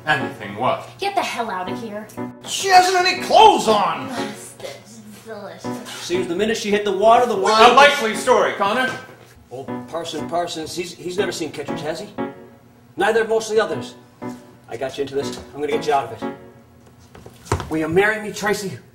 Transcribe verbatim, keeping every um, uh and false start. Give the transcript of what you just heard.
Anything what? Get the hell out of here. She hasn't any clothes on! This is delicious. Seems the minute she hit the water, the wine... A likely story, Connor. Old Parson Parsons, he's, he's never seen Kittredge, has he? Neither have most of the others. I got you into this. I'm going to get you out of it. Will you marry me, Tracy?